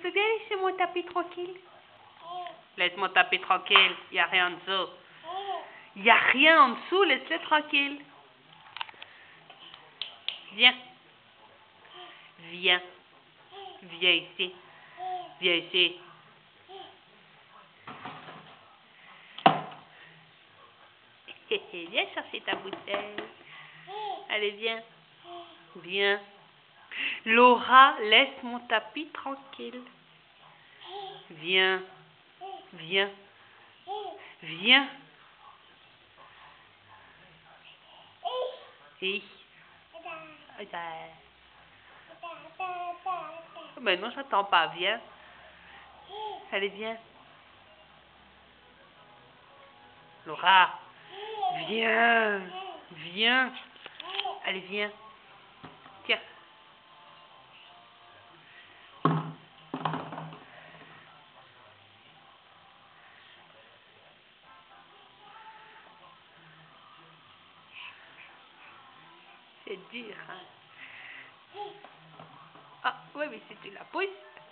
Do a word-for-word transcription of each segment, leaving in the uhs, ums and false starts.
peux bien laisser mon tapis tranquille? Laisse mon tapis tranquille, il n'y a rien en dessous. Il n'y a rien en dessous, laisse-le tranquille. Viens. Viens. Viens ici. Viens ici. Viens chercher ta bouteille. Allez, viens. Viens. Laura, laisse mon tapis tranquille. Viens. Viens. Viens. Oui. Mais non, j'attends pas. Viens. Allez, viens. Laura. Viens. Viens. Allez, viens. Tiens. C'est dur, hein? Ah, oui, mais si tu la pousses.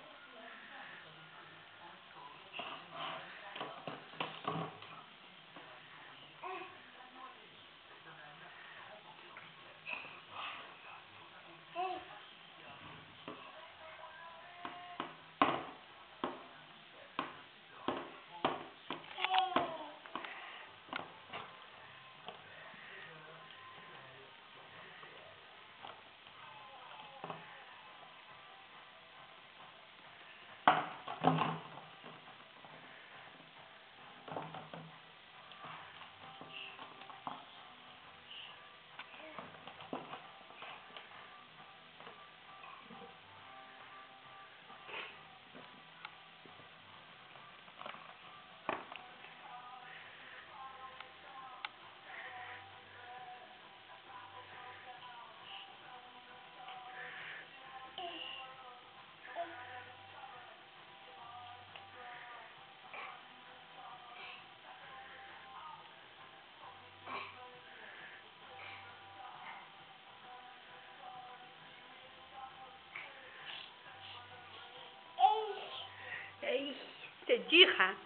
Hey, c'est dur, hein?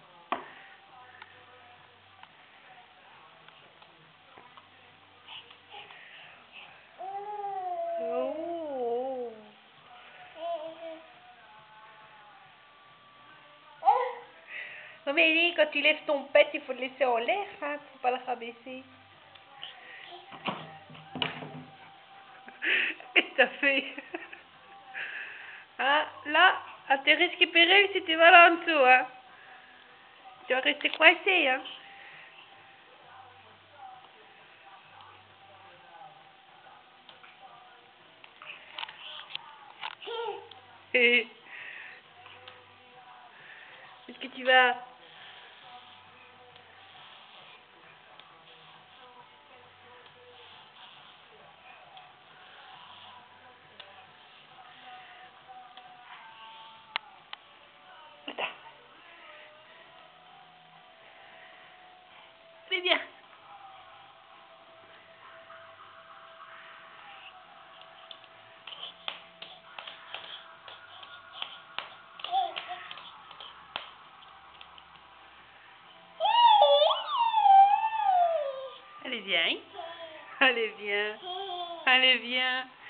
Oh. Non mais Ellie, quand tu lèves ton pet, il faut le laisser en l'air, hein? Faut pas le rabaisser. Qu'est-ce que t'as fait? Ah, là, à tes risques et périls, si tu vas là en dessous, hein? Tu vas rester coincé, hein? Est-ce que tu vas... C'est bien. Allez, viens. Allez, viens. Allez, viens.